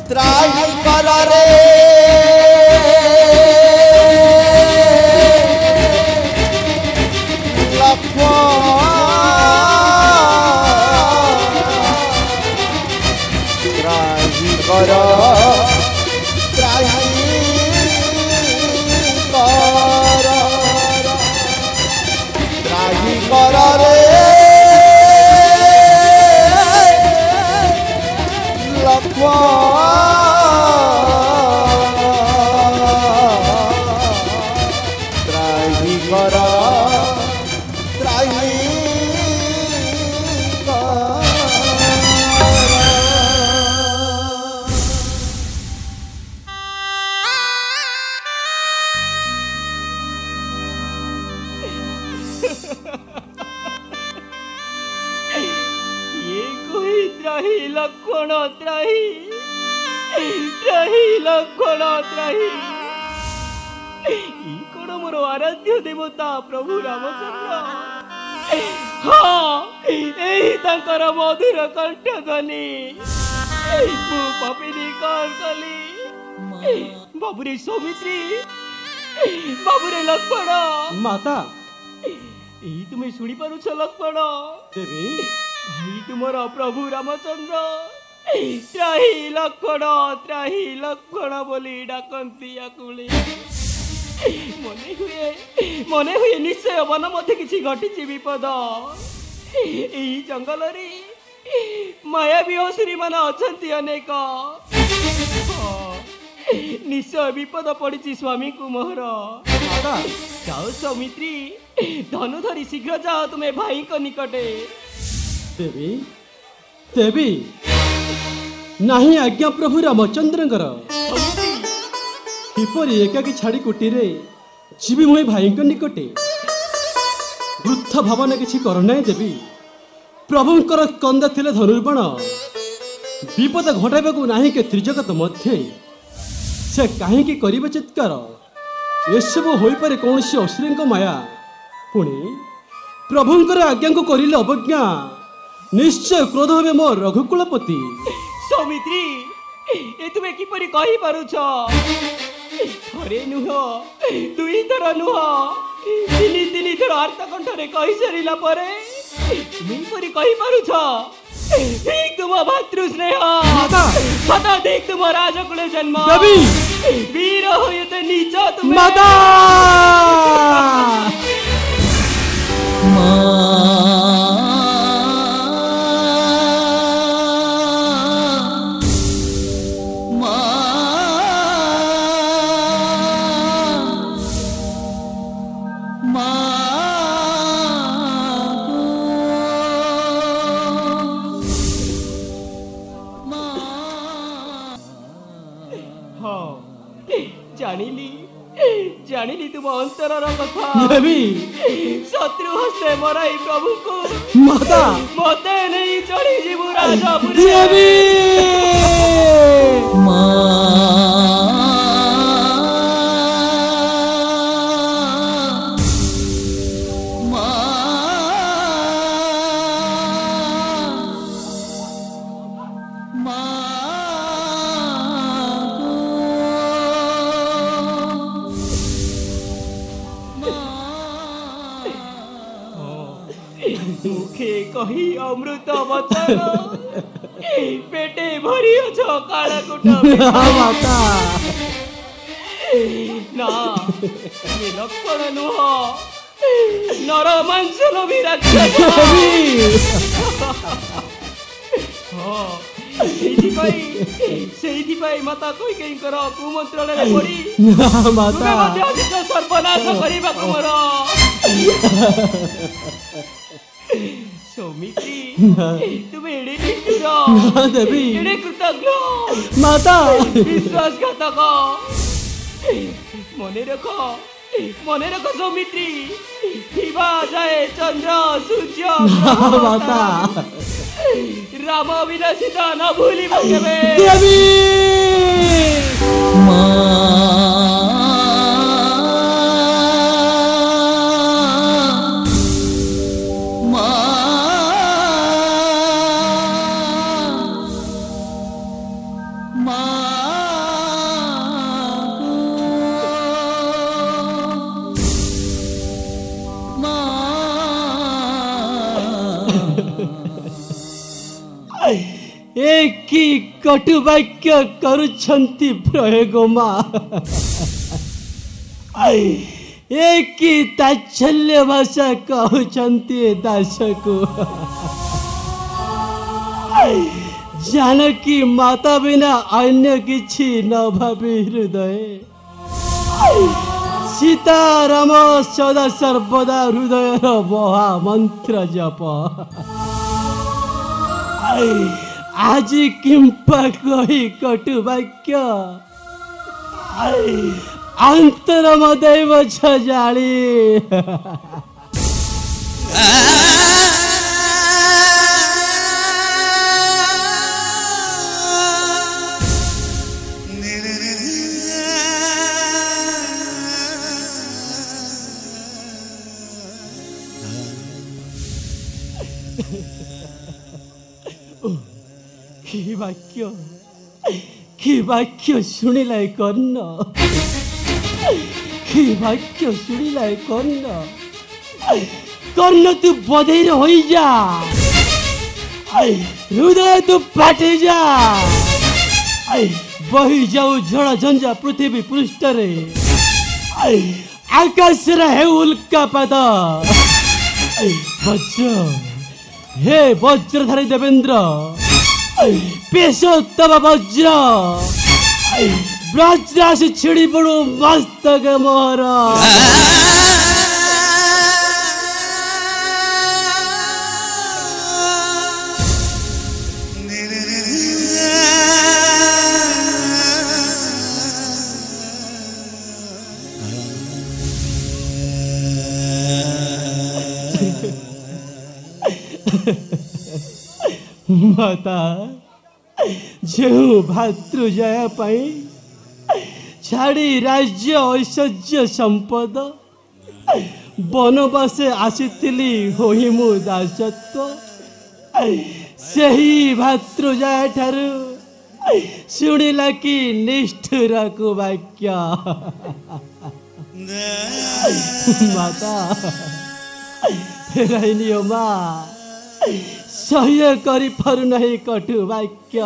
त्राही कर रे त्राही कर त्राही कर रे त्राही कर त्राही त्राही लक्षण त्राही त्राही लक्षण त्राही कौन मोर आराध्य देवता प्रभु रामचंद्र हाँ यही तांकर मधुर कंठ ध्वनि पापिनी कौन कली बाबुरे सौमित्री बाबुरे लक्ष्मण माता यही तुम्हें शुणी पारुछ लक्ष्मण देवी भाई तुमर प्रभु रामचंद्र त्राही लक्ष्मण बोली डाकती आकुली मने हुए निश्चय वन मध्य किसी घटी विपद यही जंगल मायावी असुरी मान अच्छा अनेक निश्चय विपद पड़ी स्वामी को मोहर जाओ सौमित्री धनु धरी शीघ्र जाओ तुम्हें भाई को निकटे देवी देवी नहीं आज्ञा प्रभु रामचंद्रंकर किपरि एकाकी छाड़ी कुटी रे जीवी मुई भाई निकटे वृद्ध भावना किसी करना देवी प्रभुंकर कंदा थिले धनुर्बाण विपद घटाइबाकू नाही के त्रिजगत मध्य से कहीं करिबे चित्कार एसबू हो पारे कौन सी असुरी माया पुणी प्रभुंकर आज्ञा को करिले अवज्ञा निश्चय क्रोध हे मो रघुकुलपति सौमित्री ए तुम्हें किपरि कहि पारुछ थरे नुह दुई थर नुह तीन थर आर्त कंठरे कहि सरिला परे तुम परि कहि पारुछ देख तुम भातृ स्नेह माता देख तुम राजकुल जन्म देवी वीर होते नीच तुम माता जानिली तुम अंतर कथा देवी शत्रु हस्ते मराई प्रभु को माता मते नहीं चढ़ी जीवु राजापुर देवी मुखे कही अमृत वचन पेटे भरी अछ काळकुट माता ना ये लक्षण नुह नर मांस लोभी राक्षस माता कैकेयींकर कुमंत्रण पड़ी माता सर्वनाश करने मोर सौमित्री तुम्हें एड़े निष्ठुर देवी एड़े कृतज्ञ माता विश्वासघातक मने रख सौमित्री दिवा जाए चंद्र सूर्य माता राम विनाशित न भूली देवी Ma एक कटु वाक्य करुछंती प्रयोग माँ एक ताच्छल्य भाषा कहउछंती दास को जानकी माता बिना अन्य किछि न भावी हृदय सीता राम सदा सर्वदा हृदय महा मंत्र जप आज किंपा कही कटु वाक्य अंतर मदैव छजाली कि वाक्य शुणिलाय कर्ण कि वाक्य शुणिलाय कर्ण कर्ण तू बधेर हो जा हृदय तू फाटे जा बही जाऊ झड़ा झंझा पृथ्वी पृष्ठ रे आकाश है उल्का पाद वज्र हे वज्रधारी देवेंद्र पेशोत्तम वज्र ब्रजराशि छिड़ी पड़ू मस्तक मोहर माता जो भातृजय छाड़ी राज्य ऐश्वर्य संपद बनवासे आसीथिली होई मु दासत्व सही भातृजय ठारू शुणिला कि निष्ठुर को वाक्य माता फेराइनी माँ सह्य करी पारु नहीं कटु वाक्य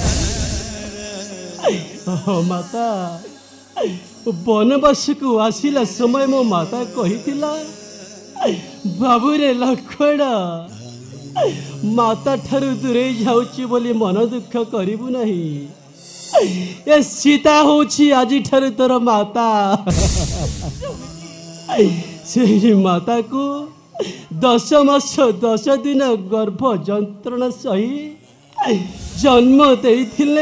माता बनवास को आसिला समय मो माता कहिथिला बाबू रे लक्ष्मण माता ठारू दूरे जाउची बोली मन दुख करिबु नहीं ए सीता होची आजी ठारू तोर माता से माता को 10 मास 10 दिन गर्भ जंत्रणा सही जन्म देइथिले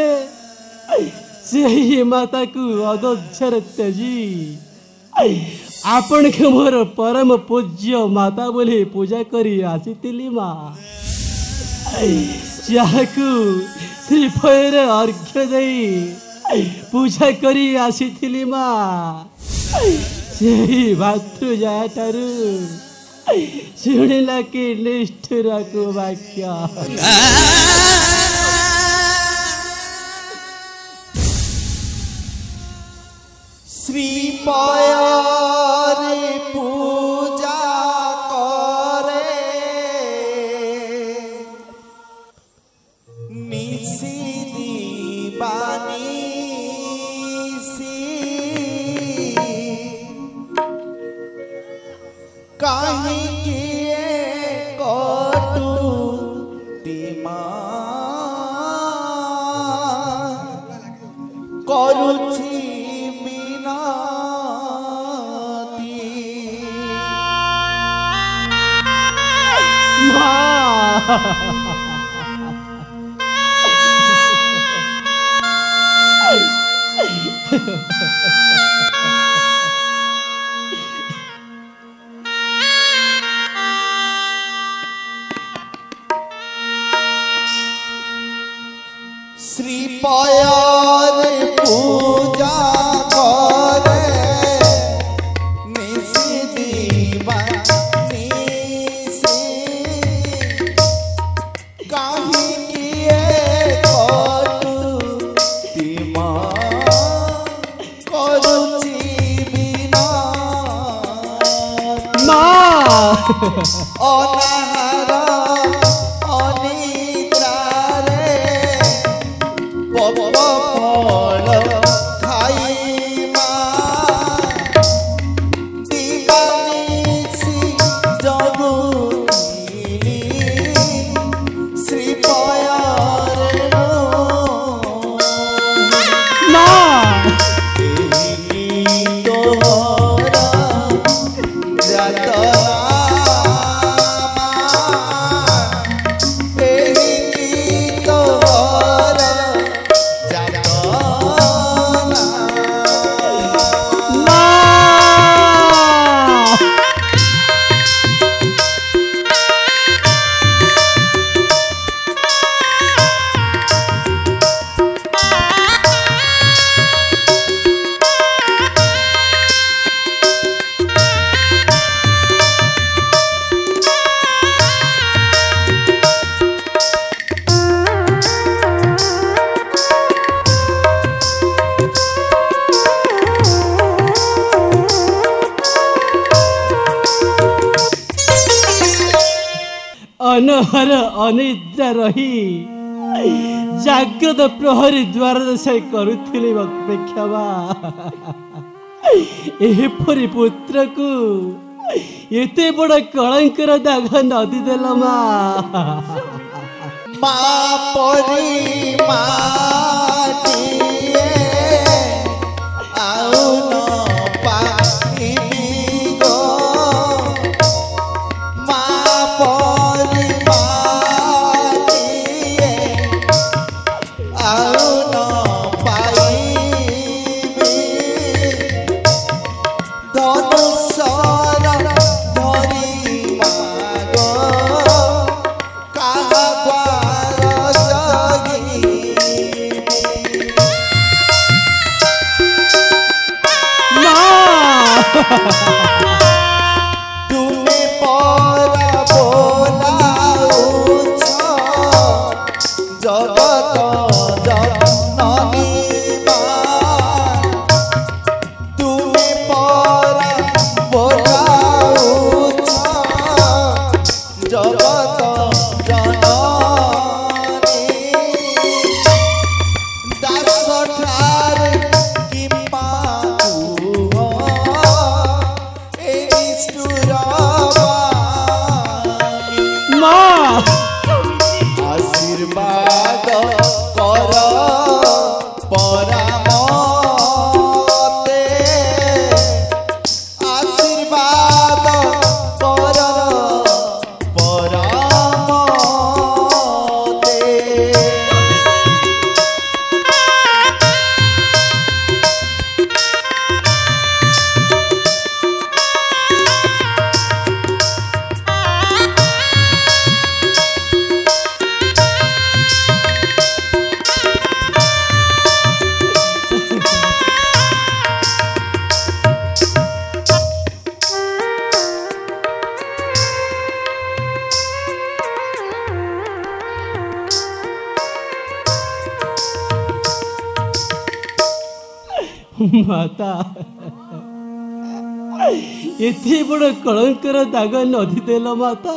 से माता को अदोच्छर तेजी आपण के मोर परम पूज्य माता बोली पूजा करी आसीतिली माँ जाकू श्रीफयर अर्घ्य दे पूजा करी आसीतिली माँ से भातृजय ठारू शुणिला कि निष्ठुर को वाक्य श्रीपयर पूजा करे निशी दीवानी कहीं किए कटु दिमा करुछि श्रीपयर पूजा करे निशी दीवानी कहीं किए कटु অনাহার অনিদ্রারে পব ফল খাই মা দিবানিশি জগুলি শ্রীপয়রে মা তোহরা যাতনা अनहर अनिद्रा रही जाग्रत प्रहरी द्वार दशाई करुथिली अपेक्षा एपरी पुत्र को एते बड़ कलंकर दाग नदी देल मा परी माटिए आउ न पाइबी गो मा परी माटिए आउ न पाइबी धनुषर धरी मागो काहा তুমি পরা বোলাউছ জগত জননী মা তুমি পরা বোলাউছ জগত জননী দাস ঠারে কিম্পা आशीर्वाद कर परामते आशीर्वाद कर परामते माता एते बड़ कलंकर दाग नदी देल माता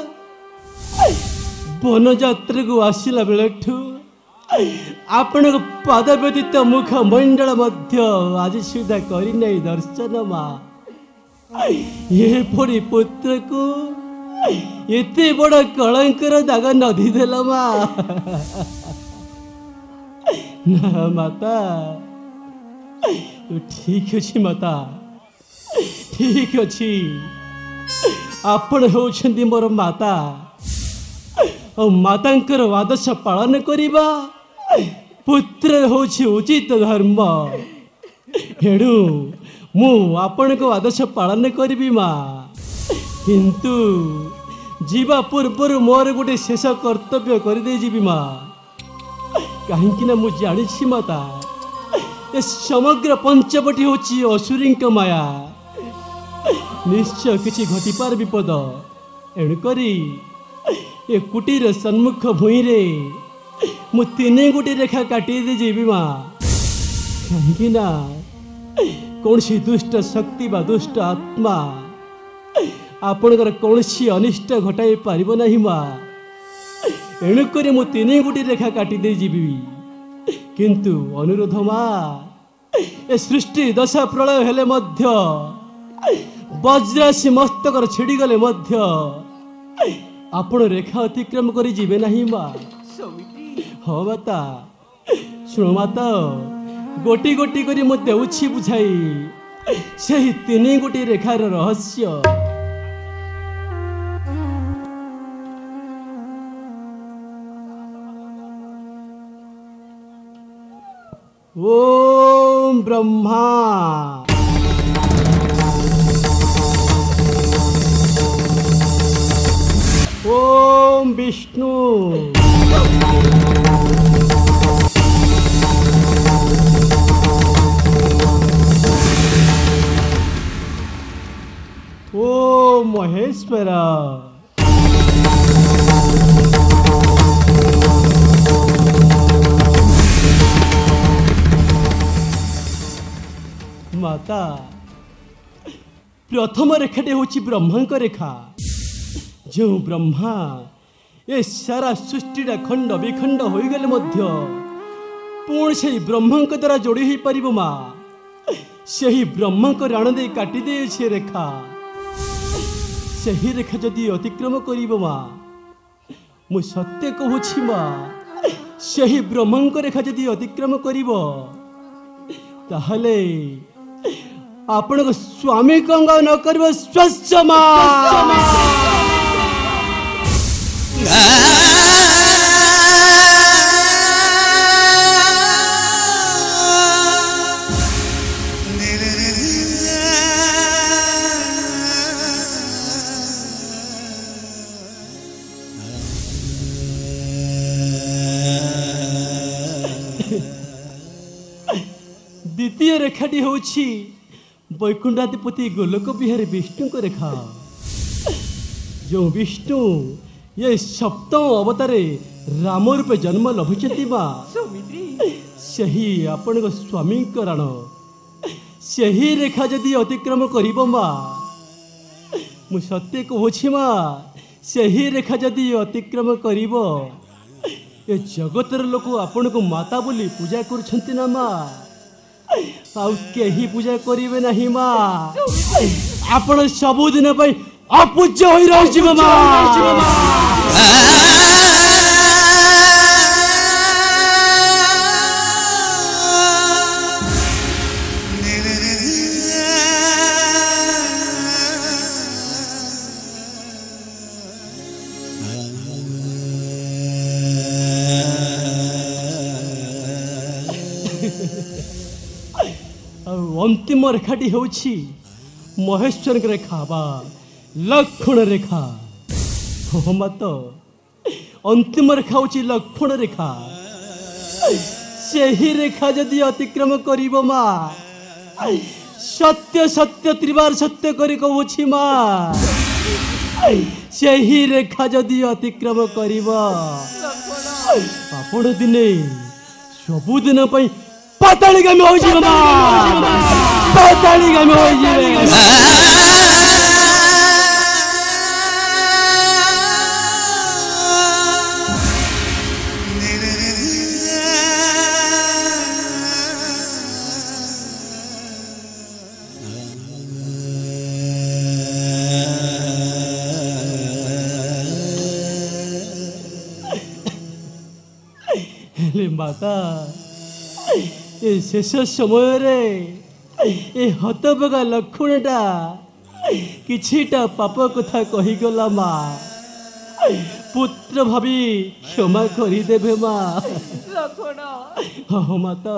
वन यात्रा को आसला बेलठू आपण पाद व्यतीत मुख मंडल मध्य आज सुधा करना दर्शन मा एपरी पुत्र को एते बड़ कलंकर दाग नदी देल मा ना माता ठीक अच्छी माता ठीक अच्छी आपण होउछंती मोर माता और मातांकर आदर्श पालन करिबा पुत्र होउछि उचित धर्म हेडू मु आपण को आदर्श पालन करिबी माँ किंतु जीवा पूर्वर मोर गोटे शेष कर्तव्य कर दे जीवी माँ कहीं ना मुझे जानी माता ए समग्र पंचवटी होची असुरी माया निश्चय किसी घटीपार विपद एणुकरी ए कुटीर सम्मुख भूई रे मु तीन गोटी रेखा काटी दे जीवी माँ कहीं कौन सी दुष्ट शक्ति बा दुष्ट आत्मा ଆପଣଙ୍କର କୌଣସି ଅନିଷ୍ଟ ଘଟାଇ ପାରିବ ନାହିଁ ମା। ଏଣୁକରି ମୁଁ 3 ଗୋଟି ରେଖା କାଟିଦେଇ ଯିବି। କିନ୍ତୁ ଅନୁରୋଧ ମା, ଏ ସୃଷ୍ଟି ଦଶା ପ୍ରଳୟ ହେଲେ ମଧ୍ୟ, ବଜ୍ରାସି ମସ୍ତକର ଛିଡ଼ିଗଲେ ମଧ୍ୟ ଆପଣ ରେଖା ଅତିକ୍ରମ କରି ଯିବେ ନାହିଁ ମା। ହଁ ମାତା, ଶୁଣ ମାତା, ଗୋଟି ଗୋଟି କରି ମୁଁ ଦେଉଛି ବୁଝାଇ ସେହି 3 ଗୋଟି ରେଖାର ରହସ୍ୟ। ओम ब्रह्मा, ओम विष्णु, ओम महेश्वरा, माता प्रथम रेखाटे हूँ ब्रह्मांक रेखा। जो ब्रह्मा ए सारा सृष्टिटा खंड विखंड हो गले पुणी से ब्रह्मांक द्वारा जोड़ी हो पार माँ। से ही ब्रह्मांक राण दे काटी दे छे रेखा। से ही रेखा जदि अतिक्रम करिबो माँ, मु सत्य कहूछि माँ, से ही ब्रह्मांक रेखा जदि अतिक्रम करिबो ताहले आपण को स्वामी कंगा न करबो स्वच्छ माँ। द्वितीय रेखाटी होछि वैकुंठाधिपति गोलोक बिहारी विष्णु को रेखा। जो विष्णु ये सप्तम अवतारे राम रूपे जन्म लभुचती माँ, सही आपण स्वामी करण। सही रेखा जदि अतिक्रम करिब माँ, मु सत्य कहूछि माँ, सही रेखा जदि अतिक्रम करिब ए जगतर लोक आपण को माता बोली पूजा करुछंती ना माँ। आउ केही पूजा करिवे नहीं माँ। आपण सबुदिन पई अपूज्य होई रहिजिब माँ। अंतिम रेखाटी होछि महेश्वर रेखा बा लक्षण रेखा। हो मत अंतिम रेखा होछि लक्षण रेखा। सेही रेखा जदि अतिक्रम करिब माँ, सत्य सत्य त्रिबार सत्य करि कहूछि माँ। सेही रेखा जदि अतिक्रम करिब आपण दिने सबुदिन पई पाताली गामी हो जीव माँ। पाताली गामी हो जीव। माता ए शेष समय रे ए हतबगा लक्षणटा किछिटा पाप कथा कहीगला माँ। पुत्र भावी क्षमा करी देबे माँ। हाँ माता।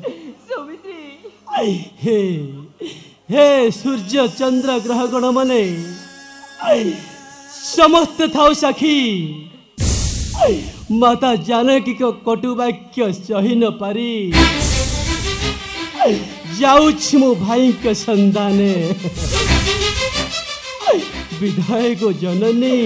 हे हे सूर्य चंद्र ग्रह गण माने समस्त थाओ साखी। माता जानकी को कटु वाक्य सही न पारी जाऊँ मो भाई के संदाने। विधायक जननी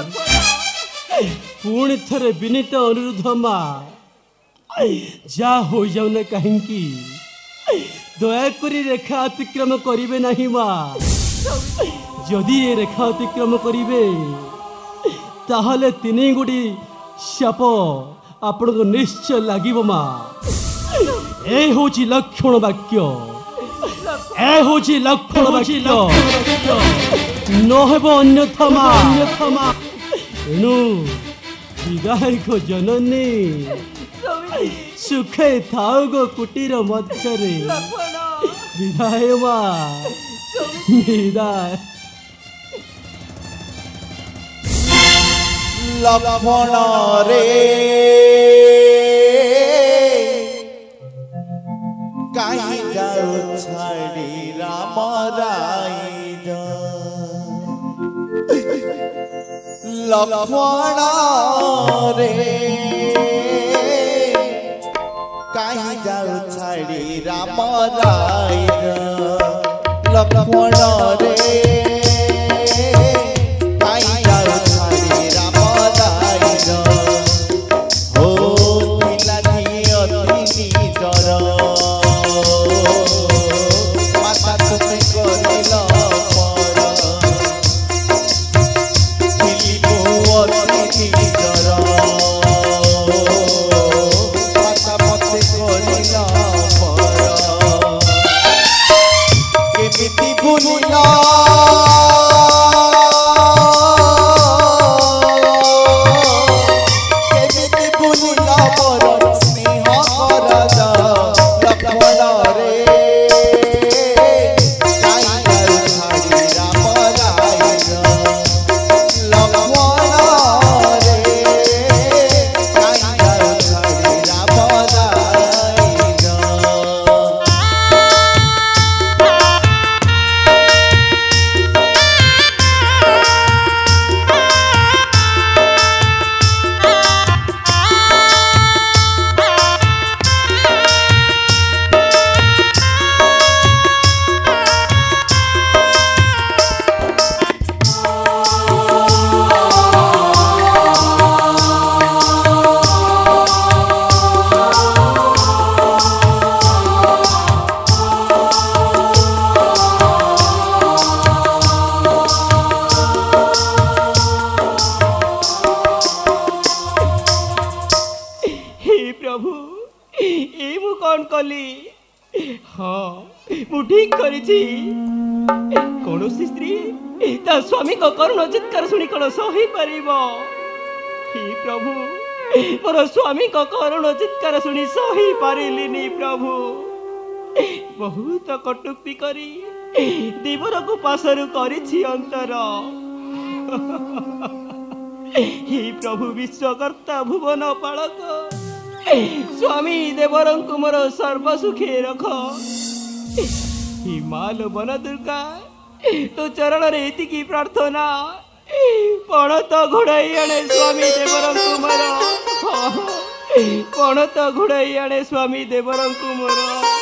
पुणी थरे विनीत अनुरोध माँ, जा हो जाऊ न कहीं दयाकोरी रेखा अतिक्रम करिवे नहीं माँ। जदि ए रेखा अतिक्रम करिवे ताहले तीन गोटी शाप आपण को निश्चय लागिब मा। ए होची लक्षण वाक्य, ए होची लक्षण वाक्य न हेब अन्यथा मा। एनु विदायक जननी सुखे थाओ गो कुटीर मध्यरे। विदाय मा, विदाय। लक्ष्मण रे कहीं जाऊ छाड़ी राम राई। लक्ष्मण रे कहीं जाऊ छाड़ी राम राई। लक्ष्मण रे कौन स्त्री ता स्वामी को करुण चित्कार शुणी कौन सही पारिब। हे प्रभु, मोर स्वामी को करुण चित्कार शुणी सही पारिलिनी प्रभु। बहुत कटुक्ति करी देवर को पासरु करिछि अंतर। हे प्रभु विश्वकर्ता भुवन पालक, स्वामी देवरंकु मोर सर्व सुखे रख। हिमाल वन दुर्गा तो चरण रे की प्रार्थना। पण तो घोड़ाई आने स्वामी देवरंकु मोर, पण तो घोड़ाई आने स्वामी देवरंकु मोर।